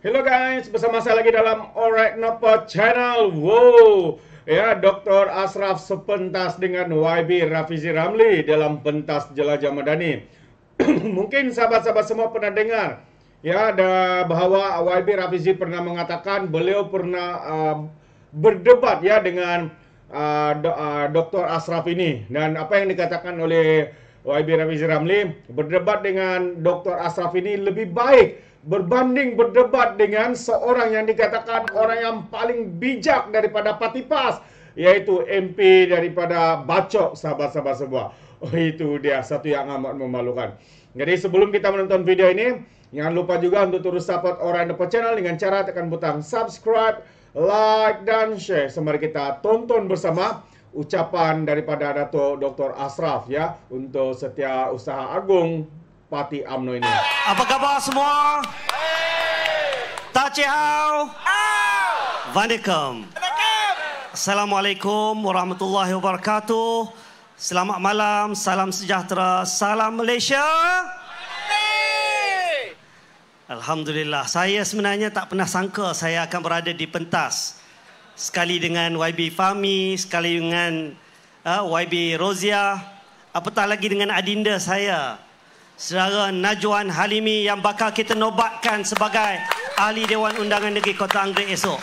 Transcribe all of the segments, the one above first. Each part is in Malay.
Hello guys, bersama saya lagi dalam Alright Nopo Channel. Wow, ya Dr. Ashraf sepentas dengan YB Rafizi Ramli dalam pentas Jelajah Madani. Mungkin sahabat-sahabat semua pernah dengar ya bahwa YB Rafizi pernah mengatakan beliau pernah berdebat ya dengan Dr. Ashraf ini, dan apa yang dikatakan oleh YB Rafizi Ramli, berdebat dengan Dr. Ashraf ini lebih baik berbanding berdebat dengan seorang yang dikatakan orang yang paling bijak daripada Patipas, yaitu MP daripada Bacok, sahabat-sahabat semua. Oh, itu dia satu yang amat memalukan. Jadi sebelum kita menonton video ini, jangan lupa juga untuk terus support Alright Nopo Channel dengan cara tekan butang subscribe, like, dan share. Mari kita tonton bersama ucapan daripada Dato' Dr. Ashraf ya untuk Setiausaha Agung Parti UMNO ini. Apa khabar semua? Tachihau. Waalaikum. Assalamualaikum warahmatullahi wabarakatuh. Selamat malam, salam sejahtera, salam Malaysia. Alhamdulillah, saya sebenarnya tak pernah sangka saya akan berada di pentas. Sekali dengan YB Fahmi, sekali dengan YB Rozia, apatah lagi dengan adinda saya, Saudara Najwan Halimi, yang bakal kita nobatkan sebagai Ahli Dewan Undangan Negeri Kota Anggerik esok.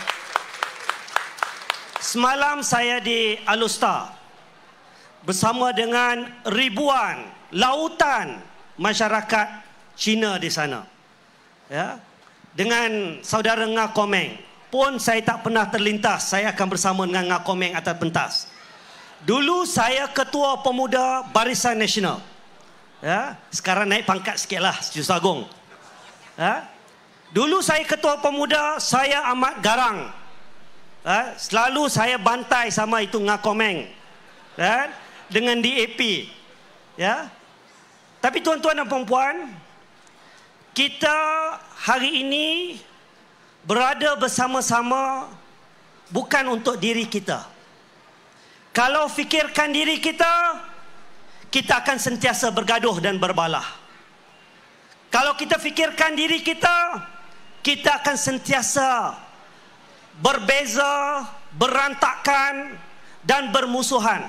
Semalam saya di Alustar bersama dengan ribuan, lautan masyarakat Cina di sana. Ya, dengan saudara Nga Komeng pun saya tak pernah terlintas saya akan bersama dengan Nga Komeng atas pentas. Dulu saya Ketua Pemuda Barisan Nasional. Ya, sekarang naik pangkat sikitlah, Setiausaha Agung. Ya, dulu saya Ketua Pemuda, saya amat garang. Ya, selalu saya bantai sama itu Nga Komeng. Ya, dengan DAP. Ya. Tapi tuan-tuan dan puan-puan, kita hari ini berada bersama-sama bukan untuk diri kita. Kalau fikirkan diri kita, kita akan sentiasa bergaduh dan berbalah. Kalau kita fikirkan diri kita, kita akan sentiasa berbeza, berantakan, dan bermusuhan.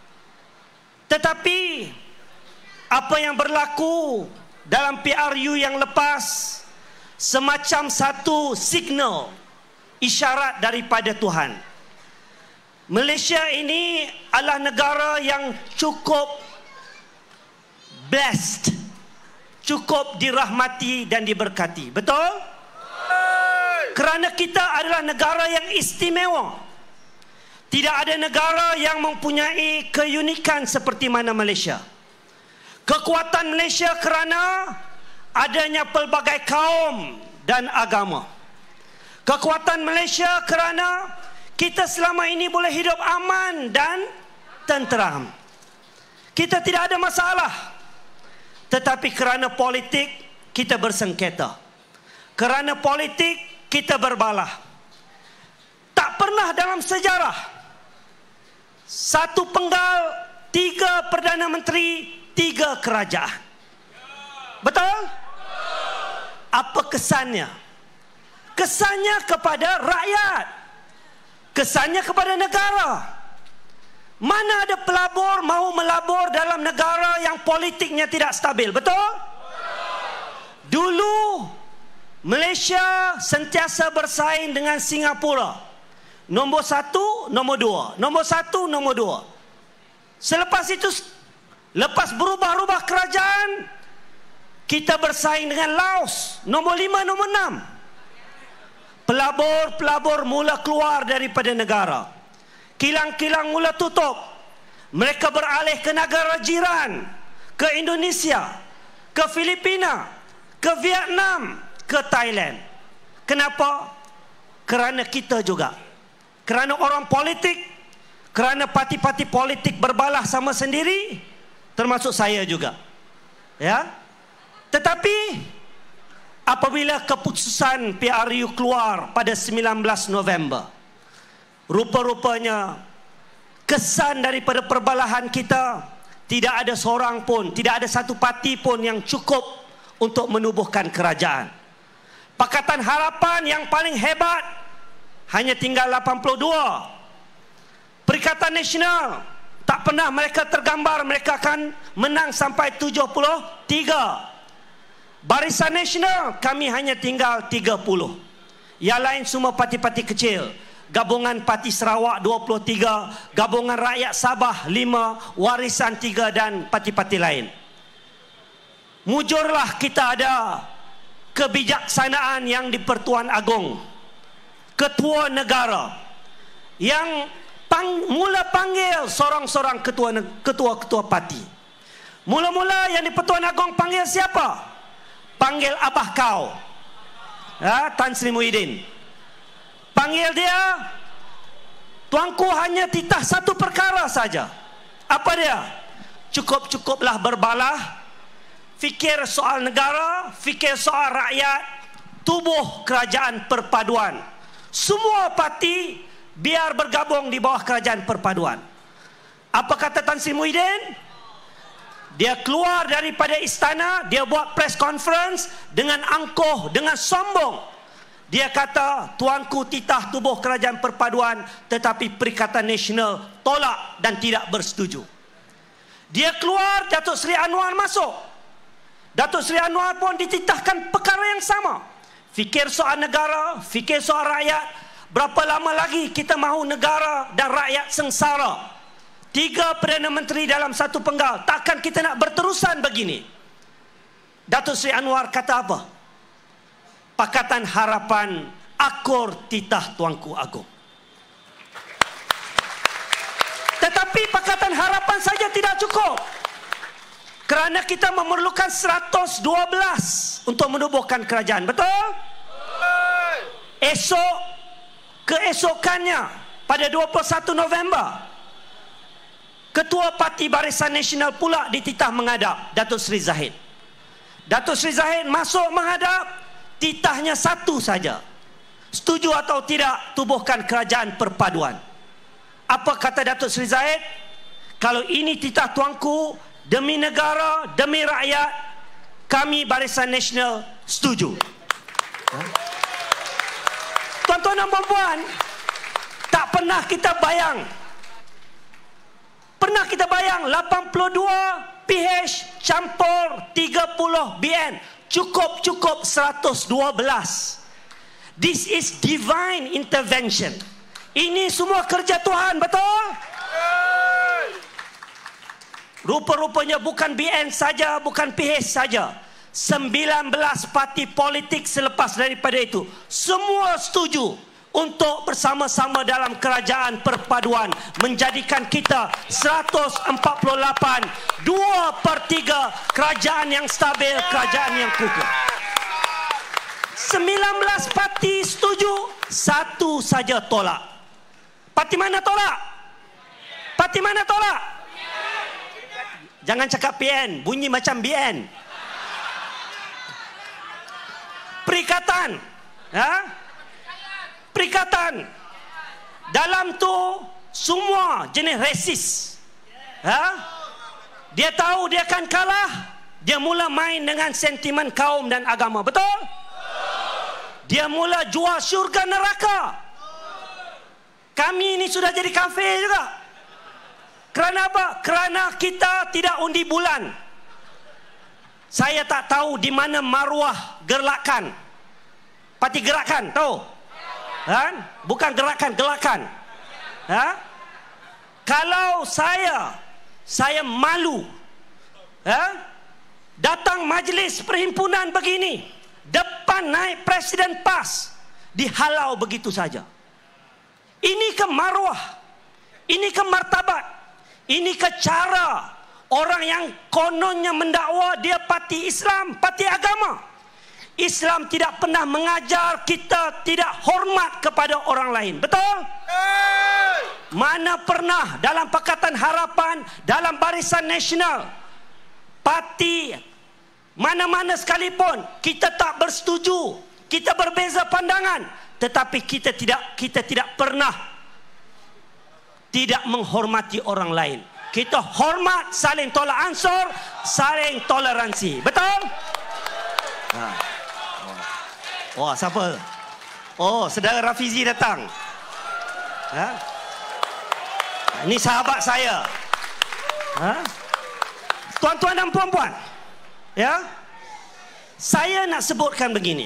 Tetapi apa yang berlaku dalam PRU yang lepas semacam satu signal, isyarat daripada Tuhan. Malaysia ini adalah negara yang cukup blessed, cukup dirahmati dan diberkati. Betul? Kerana kita adalah negara yang istimewa. Tidak ada negara yang mempunyai keunikan seperti mana Malaysia. Kekuatan Malaysia kerana adanya pelbagai kaum dan agama. Kekuatan Malaysia kerana kita selama ini boleh hidup aman dan tenteram. Kita tidak ada masalah. Tetapi kerana politik, kita bersengketa. Kerana politik, kita berbalah. Tak pernah dalam sejarah satu penggal, 3 Perdana Menteri, 3 kerajaan. Betul? Apa kesannya? Kesannya kepada rakyat. Kesannya kepada negara. Mana ada pelabur mau melabur dalam negara yang politiknya tidak stabil, betul? Dulu Malaysia sentiasa bersaing dengan Singapura. Nombor 1, nombor 2. Nombor 1, nombor 2. Selepas itu, lepas berubah-ubah kerajaan, kita bersaing dengan Laos. Nombor 5, nombor 6. Pelabur-pelabur mula keluar daripada negara. Kilang-kilang mula tutup. Mereka beralih ke negara jiran, ke Indonesia, ke Filipina, ke Vietnam, ke Thailand. Kenapa? Kerana kita juga. Kerana orang politik, kerana parti-parti politik berbalah sama sendiri, termasuk saya juga. Ya. Tetapi apabila keputusan PRU keluar pada 19 November, rupa-rupanya kesan daripada perbalahan kita, tidak ada seorang pun, tidak ada satu parti pun yang cukup untuk menubuhkan kerajaan. Pakatan Harapan yang paling hebat hanya tinggal 82. Perikatan Nasional tak pernah mereka tergambar mereka akan menang sampai 73. Barisan Nasional kami hanya tinggal 30. Yang lain semua parti-parti kecil. Gabungan Parti Sarawak 23, Gabungan Rakyat Sabah 5, Warisan 3 dan parti-parti lain. Mujurlah kita ada kebijaksanaan yang di-Pertuan Agong, ketua negara yang mula panggil sorang-sorang ketua-ketua parti. Mula-mula yang di-Pertuan Agong panggil siapa? Panggil abah kau, Tan Sri Muhyiddin. Panggil dia, tuanku hanya titah satu perkara saja. Apa dia? Cukup-cukuplah berbalah, fikir soal negara, fikir soal rakyat, tubuh kerajaan perpaduan. Semua parti biar bergabung di bawah kerajaan perpaduan. Apa kata Tan Sri Muhyiddin? Dia keluar daripada istana, dia buat press conference dengan angkuh, dengan sombong. Dia kata, tuanku titah tubuh kerajaan perpaduan, tetapi Perikatan Nasional tolak dan tidak bersetuju. Dia keluar, Datuk Seri Anwar masuk. Datuk Seri Anwar pun dititahkan perkara yang sama. Fikir soal negara, fikir soal rakyat. Berapa lama lagi kita mahu negara dan rakyat sengsara? 3 Perdana Menteri dalam satu penggal. Takkan kita nak berterusan begini? Datuk Seri Anwar kata apa? Pakatan Harapan akur titah tuanku agung. Tetapi Pakatan Harapan saja tidak cukup. Kerana kita memerlukan 112 untuk menubuhkan kerajaan. Betul? Keesokannya pada 21 November, Ketua Parti Barisan Nasional pula dititah menghadap, Datuk Seri Zahid. Datuk Seri Zahid masuk menghadap, titahnya satu saja. Setuju atau tidak tubuhkan kerajaan perpaduan. Apa kata Datuk Seri Zahid? Kalau ini titah tuanku, demi negara, demi rakyat, kami Barisan Nasional setuju. Tuan-tuan dan puan-puan, tak pernah kita bayang. Pernah kita bayang 82 PH campur 30 BN. Cukup 112. This is divine intervention. Ini semua kerja Tuhan, betul? Rupa-rupanya bukan BN saja, bukan PH saja. 19 parti politik selepas daripada itu semua setuju untuk bersama-sama dalam kerajaan perpaduan menjadikan kita 148, 2/3 kerajaan yang stabil, kerajaan yang kukuh. 19 parti setuju, satu saja tolak. Parti mana tolak? Parti mana tolak? Jangan cakap PN, bunyi macam BN. Perikatan, Perikatan. Dalam tu semua jenis resis. Dia tahu dia akan kalah, dia mula main dengan sentimen kaum dan agama. Betul? Dia mula jual syurga neraka. Kami ini sudah jadi kafir juga. Kerana apa? Kerana kita tidak undi bulan. Saya tak tahu di mana maruah gerakan. Parti Gerakan, tahu? Bukan gerakan, gelakan. Kalau saya malu datang majlis perhimpunan begini, depan naik Presiden PAS, dihalau begitu saja. Ini ke maruah, ini ke martabat, ini ke cara orang yang kononnya mendakwa dia parti Islam, parti agama. Islam tidak pernah mengajar kita tidak hormat kepada orang lain. Betul? Mana pernah dalam Pakatan Harapan, dalam Barisan Nasional, parti mana-mana sekalipun kita tak bersetuju, kita berbeza pandangan, tetapi kita tidak pernah tidak menghormati orang lain. Kita hormat, saling tolak ansur, saling toleransi. Betul? Wah, siapa? Oh, saudara Rafizi datang. Ha? Ini sahabat saya. Ha? Tuan-tuan dan puan-puan, ya, saya nak sebutkan begini.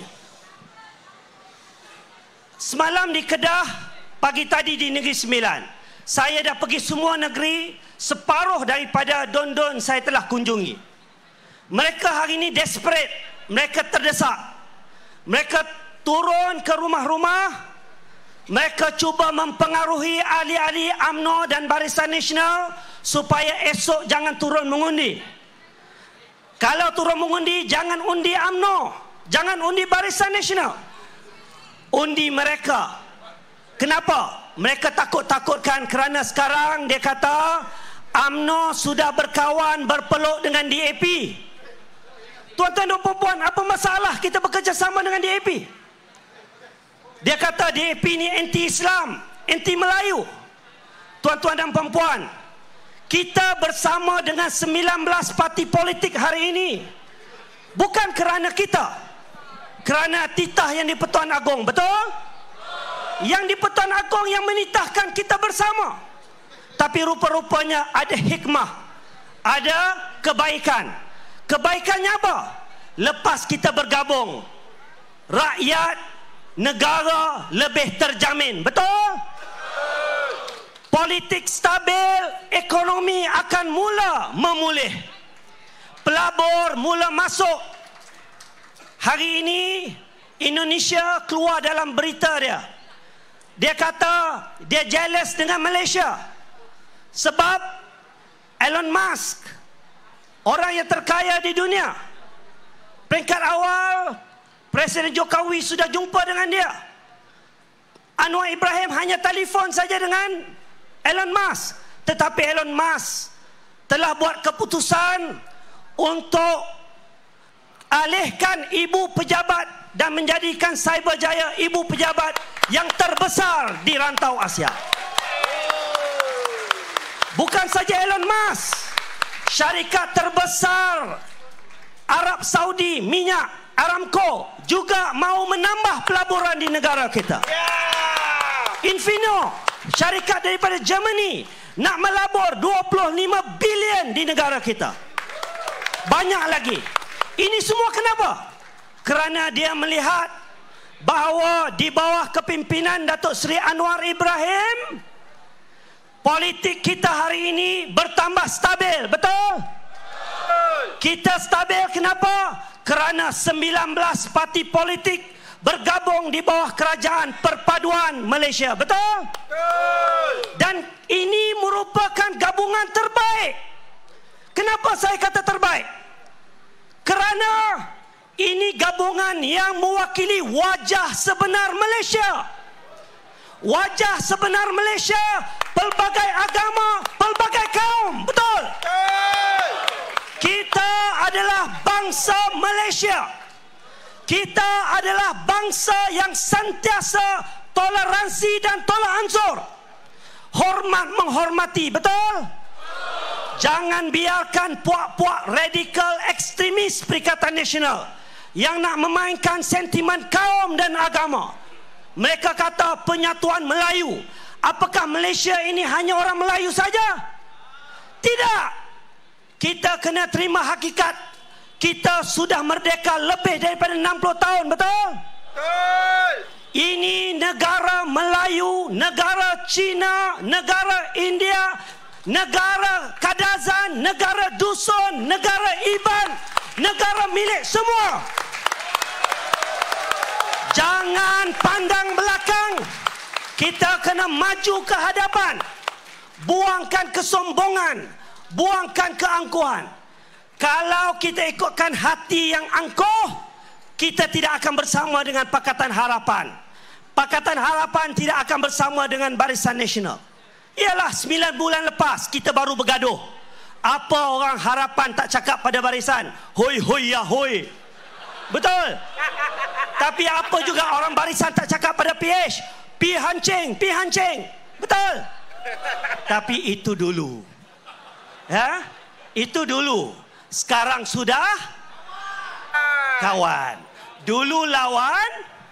Semalam di Kedah, pagi tadi di Negeri Sembilan, saya dah pergi semua negeri. Separuh daripada don-don saya telah kunjungi. Mereka hari ini desperate, mereka terdesak. Mereka turun ke rumah-rumah. Mereka cuba mempengaruhi ahli-ahli UMNO dan Barisan Nasional supaya esok jangan turun mengundi. Kalau turun mengundi, jangan undi UMNO, jangan undi Barisan Nasional, undi mereka. Kenapa? Mereka takut-takutkan kerana sekarang dia kata UMNO sudah berkawan, berpeluk dengan DAP. Tuan-tuan dan puan-puan, apa masalah kita bekerjasama dengan DAP? Dia kata DAP ni anti-Islam, anti-Melayu. Tuan-tuan dan puan-puan, kita bersama dengan 19 parti politik hari ini bukan kerana kita, kerana titah yang di Pertuan Agong, betul? Yang di Pertuan Agong yang menitahkan kita bersama. Tapi rupa-rupanya ada hikmah, ada kebaikan. Kebaikannya apa? Lepas kita bergabung, rakyat, negara lebih terjamin, betul? Politik stabil, ekonomi akan mula memulih, pelabur mula masuk. Hari ini Indonesia keluar dalam berita dia. Dia kata dia jealous dengan Malaysia sebab Elon Musk, orang yang terkaya di dunia, peringkat awal Presiden Jokowi sudah jumpa dengan dia. Anwar Ibrahim hanya telefon saja dengan Elon Musk. Tetapi Elon Musk telah buat keputusan untuk alihkan ibu pejabat dan menjadikan Cyberjaya ibu pejabat yang terbesar di rantau Asia. Bukan saja Elon Musk, syarikat terbesar Arab Saudi minyak Aramco juga mau menambah pelaburan di negara kita. Infineon, syarikat daripada Germany, nak melabur 25 bilion di negara kita. Banyak lagi. Ini semua kenapa? Kerana dia melihat bahawa di bawah kepimpinan Datuk Seri Anwar Ibrahim, politik kita hari ini bertambah stabil, betul? Kita stabil kenapa? Kerana 19 parti politik bergabung di bawah kerajaan perpaduan Malaysia, betul? Dan ini merupakan gabungan terbaik. Kenapa saya kata terbaik? Kerana ini gabungan yang mewakili wajah sebenar Malaysia. Wajah sebenar Malaysia, pelbagai agama, pelbagai kaum, betul? Kita adalah bangsa Malaysia. Kita adalah bangsa yang sentiasa toleransi dan tolak ansur. Hormat menghormati, betul? Jangan biarkan puak-puak radikal ekstremis Perikatan Nasional yang nak memainkan sentimen kaum dan agama. Mereka kata penyatuan Melayu. Apakah Malaysia ini hanya orang Melayu saja? Tidak. Kita kena terima hakikat. Kita sudah merdeka lebih daripada 60 tahun, betul? Ini negara Melayu, negara Cina, negara India, negara Kadazan, negara Dusun, negara Iban, negara milik semua. Jangan pandang belakang. Kita kena maju ke hadapan. Buangkan kesombongan, buangkan keangkuhan. Kalau kita ikutkan hati yang angkuh, kita tidak akan bersama dengan Pakatan Harapan. Pakatan Harapan tidak akan bersama dengan Barisan Nasional. Ialah 9 bulan lepas kita baru bergaduh. Apa orang Harapan tak cakap pada Barisan? Hoi hoi ya hoi. Betul? Tapi apa juga orang Barisan tak cakap pada PH? Pi hancing, pi hancing. Betul? Tapi itu dulu. Ya? Itu dulu. Sekarang sudah kawan. Dulu lawan,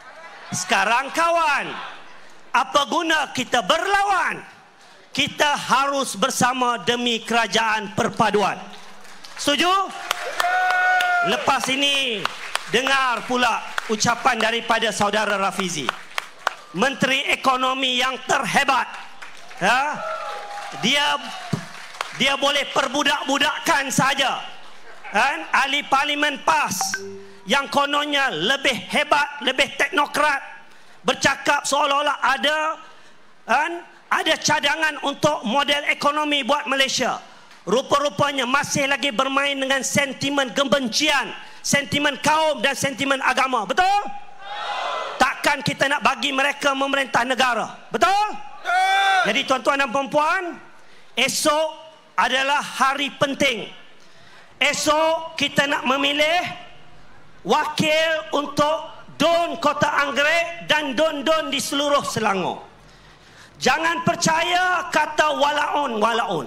Sekarang kawan, apa guna kita berlawan? Kita harus bersama demi kerajaan perpaduan. Setuju? Lepas ini dengar pula ucapan daripada saudara Rafizi, Menteri Ekonomi yang terhebat. Dia boleh perbudak-budakkan saja. Ahli Parlimen PAS yang kononnya lebih hebat, lebih teknokrat, bercakap seolah-olah ada cadangan untuk model ekonomi buat Malaysia. Rupa-rupanya masih lagi bermain dengan sentimen kebencian, sentimen kaum dan sentimen agama. Betul? Takkan kita nak bagi mereka memerintah negara. Betul? Jadi tuan-tuan dan puan-puan, esok adalah hari penting. Esok kita nak memilih wakil untuk Don Kota Anggerik dan don-don di seluruh Selangor. Jangan percaya kata walaun.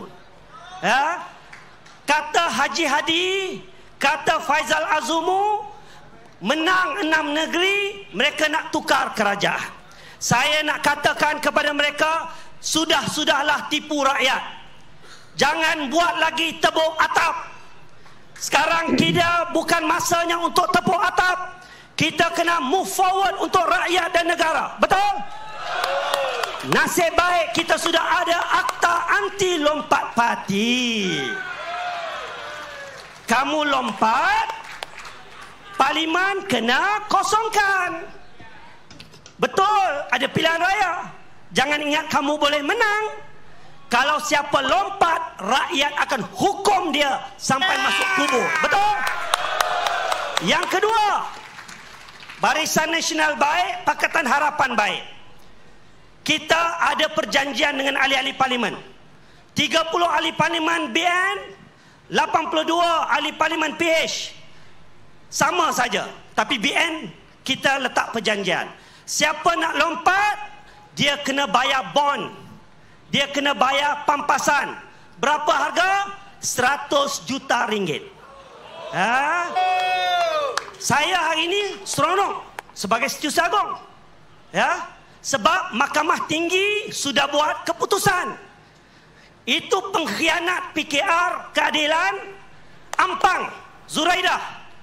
Kata Haji Hadi, kata Faizal Azumu, menang 6 negeri, mereka nak tukar kerajaan. Saya nak katakan kepada mereka, sudahlah tipu rakyat. Jangan buat lagi tepuk atap. Sekarang kita bukan masanya untuk tepuk atap. Kita kena move forward untuk rakyat dan negara. Betul? Nasib baik kita sudah ada akta anti lompat parti. Kamu lompat, Parlimen kena kosongkan. Betul, ada pilihan raya. Jangan ingat kamu boleh menang. Kalau siapa lompat, rakyat akan hukum dia sampai masuk kubur. Betul? Yang kedua, Barisan Nasional baik, Pakatan Harapan baik. Kita ada perjanjian dengan ahli-ahli Parlimen. 30 ahli Parlimen BN, 82 ahli Parlimen PH. Sama saja. Tapi BN, kita letak perjanjian. Siapa nak lompat, dia kena bayar bond. Dia kena bayar pampasan. Berapa harga? 100 juta ringgit. Saya hari ini seronok sebagai Setiausaha Agong. Sebab Mahkamah Tinggi sudah buat keputusan. Itu pengkhianat PKR keadilan Ampang Zuraidah.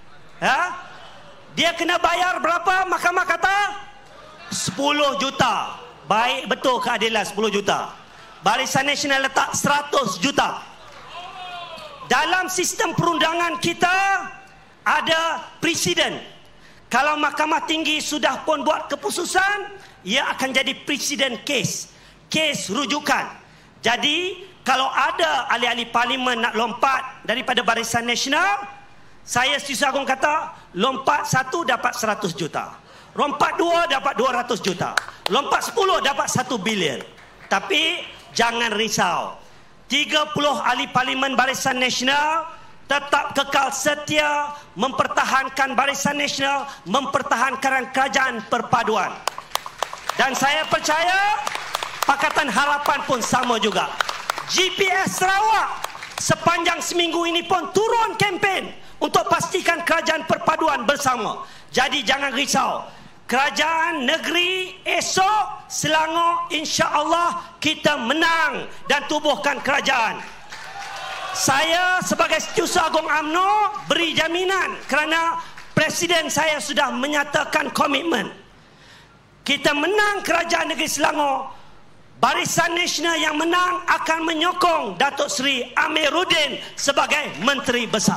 Dia kena bayar berapa? Mahkamah kata 10 juta. Baik betul keadilan 10 juta. Barisan Nasional letak 100 juta. Dalam sistem perundangan kita ada presiden. Kalau Mahkamah Tinggi sudah pun buat keputusan, ia akan jadi presiden kes rujukan. Jadi kalau ada ahli-ahli Parlimen nak lompat daripada Barisan Nasional, saya Setiausaha Agong kata, lompat 1 dapat 100 juta, lompat 2 dapat 200 juta, lompat 10 dapat 1 bilion. Tapi jangan risau, 30 ahli Parlimen Barisan Nasional tetap kekal setia mempertahankan Barisan Nasional, mempertahankan kerajaan perpaduan. Dan saya percaya Pakatan Harapan pun sama juga. GPS Sarawak sepanjang seminggu ini pun turun kempen untuk pastikan kerajaan perpaduan bersama. Jadi jangan risau. Kerajaan negeri esok Selangor insya-Allah kita menang dan tubuhkan kerajaan. Saya sebagai Setiausaha Agong UMNO beri jaminan kerana Presiden saya sudah menyatakan komitmen. Kita menang kerajaan negeri Selangor, Barisan Nasional yang menang akan menyokong Datuk Seri Amiruddin sebagai Menteri Besar.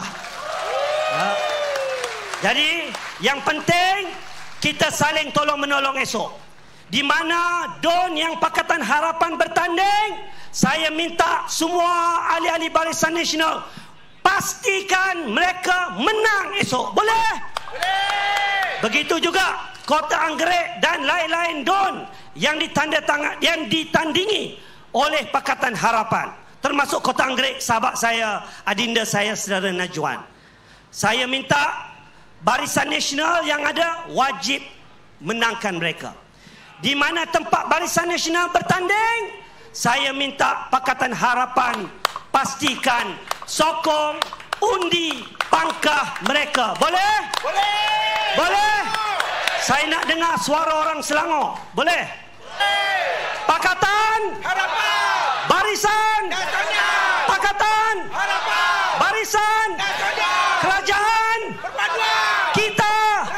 Jadi yang penting kita saling tolong menolong esok. Di mana Don yang Pakatan Harapan bertanding, saya minta semua ahli-ahli Barisan Nasional pastikan mereka menang esok. Boleh? Boleh. Begitu juga Kota Anggerik dan lain-lain Don yang ditandingi oleh Pakatan Harapan, termasuk Kota Anggerik sahabat saya, adinda saya saudara Najwan. Saya minta Barisan Nasional yang ada wajib menangkan mereka. Di mana tempat Barisan Nasional bertanding, saya minta Pakatan Harapan pastikan sokong, undi pangkah mereka. Boleh? Boleh. Boleh. Saya nak dengar suara orang Selangor. Boleh? Pakatan Harapan. Barisan Nasional. Pakatan Harapan. Barisan Nasional. Kerajaan Perpaduan. Kita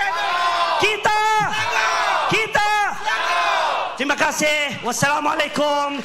Terima kasih. Wassalamualaikum.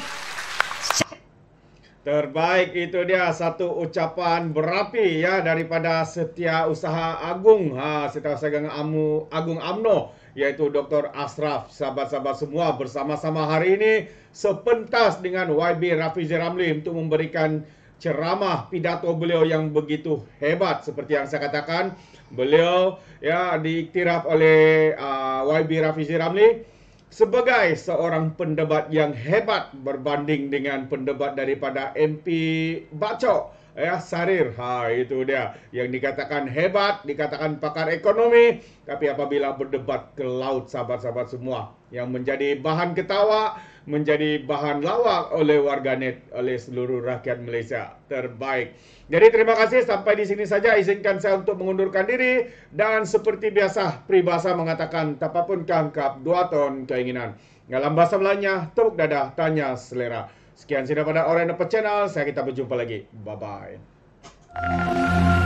Terbaik, itu dia satu ucapan berapi ya daripada Setiausaha Agung, Setiausaha Agung UMNO, yaitu Dr. Ashraf. Sahabat-sahabat semua, bersama-sama hari ini sepentas dengan YB Rafizi Ramli untuk memberikan ceramah pidato beliau yang begitu hebat. Seperti yang saya katakan, beliau ya diiktiraf oleh YB Rafizi Ramli sebagai seorang pendebat yang hebat berbanding dengan pendebat daripada MP Bacok, ya, Sarir. Itu dia yang dikatakan hebat, dikatakan pakar ekonomi, tapi apabila berdebat ke laut, sahabat-sahabat semua, yang menjadi bahan ketawa, menjadi bahan lawak oleh warganet, oleh seluruh rakyat Malaysia. Terbaik. Jadi terima kasih, sampai di sini saja. Izinkan saya untuk mengundurkan diri, dan seperti biasa peribahasa mengatakan tapapun kangkap 2 ton keinginan. Dalam bahasa Melayunya, tepuk dada, tanya selera. Sekian sudah pada Alright Not Channel. Kita berjumpa lagi. Bye bye.